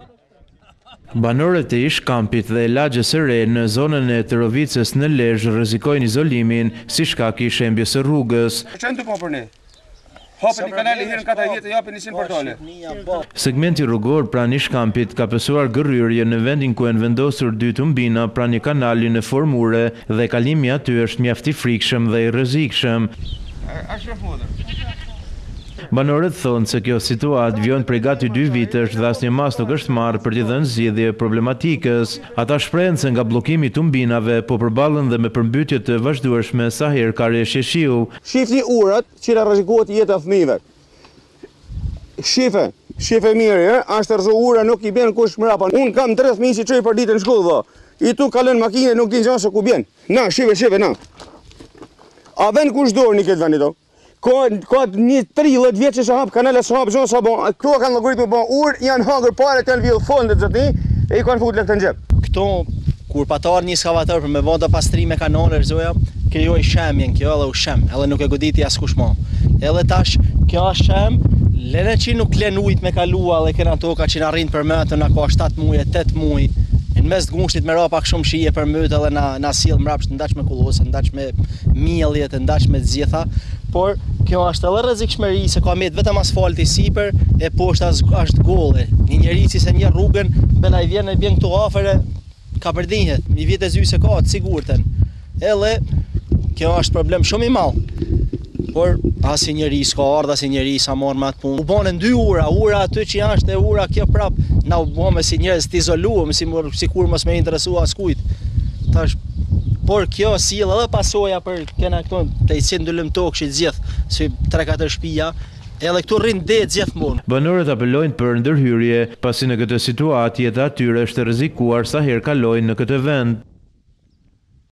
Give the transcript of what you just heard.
Banorët e ish-kampit dhe lagjes së re në zonën e Tërovicës në Lezhë rrezikojnë izolimin si shkak i shembjes së rrugës. Segmenti rrugor pranë ish-kampit ka pësuar gërryrje në vendin ku janë vendosur dy tumbina pranë një kanali në formë ure dhe kalimi aty është mjaft i frikshëm dhe i rrezikshëm. Banorët thonë se kjo situatë vjen prej gati 2 vitesh dhe asnjë mas nuk është marrë për t'i dhënë zgjidhje problematikës. Ata shprehen se nga bllokimi i tumbinave po përballen dhe me përmbytje të vazhdueshme sa herë ka rreshje shiu. Shifni urat që na rrezikohet jeta e fëmijëve. Shife mirë, është rrezu ura nuk i bën kush mrapa. Un kam 3 fëmijë që çoj për ditën në shkollë. I tu kalon makinë nuk din se ku bjen. Na, shife na. A vën kush dorni këtë vani do? Ka një 30 vjeç që hap kanale sa hap zon sa bon. Këto kanë llogaritmë bon ur, janë hangër parë të lvill fondet zoti e i kanë futur lekë në xhep. Këto kur patar një skavator për me vënë pastrime kanale zoja, krijoi shemjen kjo edhe u shem, edhe nuk e goditi askush më. Edhe tash kjo është shem, lene që nuk len ujit me kalua dhe kena toka që na rrin për mëtë na ka 7 muaj, 8 muaj. Në mes të gushtit me rapa shumë shije për mëtë edhe na sill mbrapsht ndaç me kullosë, ndaç me mielje, ndaç me zgjitha. Por kjo është edhe rrezikshmëri se ka met vetëm asfalti sipër e poshta është golle. Një njerëz që se një rrugën bela i vjen këtu afër ka përdihet. Mi vjet e zy se ka të sigurtën. Edhe kjo është problem shumë i madh. Por asnjë njerëz s'ka ardha si njerëz sa marr me atë punë. U bënë 2 ura aty që janë e ura kjo prap na u bë me si njerëz të izoluam, sikur mos më interesua askujt. Tash por kjo sill edhe pasoja për kena këtu të ndulëm tokë që zgjidh si 3-4 shtëpia, edhe këtu rrin det gjithmonë. Banorët apelojnë për ndërhyrje, pasi në këtë situatë jeta e tyre është rrezikuar sa herë kalojnë në këtë vend.